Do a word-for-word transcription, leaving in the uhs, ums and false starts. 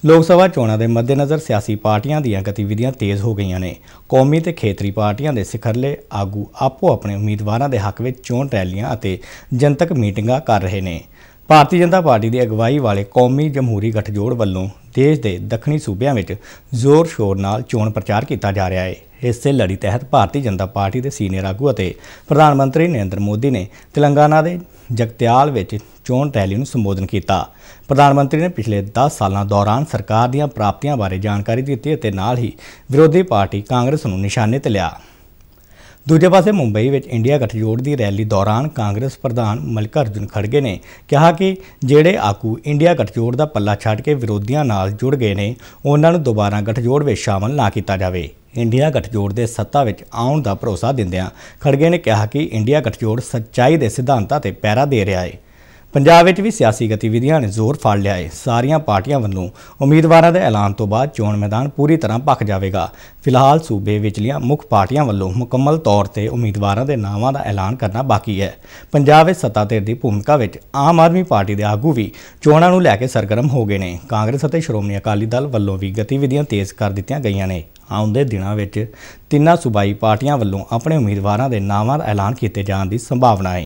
लोक सभा चोणां दे मद्देनज़र सियासी पार्टियां दीयां गतिविधियां तेज़ हो गईयां ने। कौमी ते खेतरी पार्टियां दे सिखरले आगू आपो अपने उम्मीदवारां दे हक विच चोण रैलियां अते जनतक मीटिंगां कर रहे ने। भारतीय जनता पार्टी की अगवाई वाले कौमी जमहूरी गठजोड़ वालों देश के दक्षिणी सूबਿਆਂ ਵਿੱਚ जोर शोर नाल चोण प्रचार किया जा रहा है। इस लड़ी तहत भारतीय जनता पार्टी के सीनियर आगू और प्रधानमंत्री नरेंद्र मोदी ने तेलंगाना के जगत्याल में चोण रैली को संबोधन किया। प्रधानमंत्री ने पिछले दस सालों दौरान सरकार दी प्राप्तियों बारे जानकारी दी ते नाल ही विरोधी पार्टी कांग्रेस को निशाने ते लिया। दूजे पासे मुंबई में इंडिया गठजोड़ की रैली दौरान कांग्रेस प्रधान मल्लिकार्जुन खड़गे ने कहा कि जेड़े आगू इंडिया गठजोड़ का पल्ला छड्ड के विरोधियों नाल जुड़ गए ने उन्होंने दोबारा गठजोड़ में शामिल ना किया जाए। इंडिया गठजोड़ के सत्ता में आउण का भरोसा दिंदियां खड़गे ने कहा कि इंडिया गठजोड़ सच्चाई के सिद्धांतां ते पैरा दे रहा है। पंजाब में भी सियासी गतिविधियां ने जोर फड़ लिया है। सारिया पार्टियां वालों उम्मीदवारों के ऐलान तो बाद चोण मैदान पूरी तरह भख जाएगा। फिलहाल सूबे विचलियां मुख पार्टियां वालों मुकम्मल तौर पर उम्मीदवारों के नावां का ऐलान करना बाकी है। पंजाब में सत्ता धिर की भूमिका में आम आदमी पार्टी के आगू भी चोणां नूं लैके सरगर्म हो गए हैं। कांग्रेस और श्रोमणी अकाली दल वालों भी गतिविधियां तेज़ कर दित्तियां गईयां ने। आउंदे दिनों में तिन्नां सूबाई पार्टियां वालों अपने उम्मीदवारों के नावां का ऐलान किए जाने की संभावना है।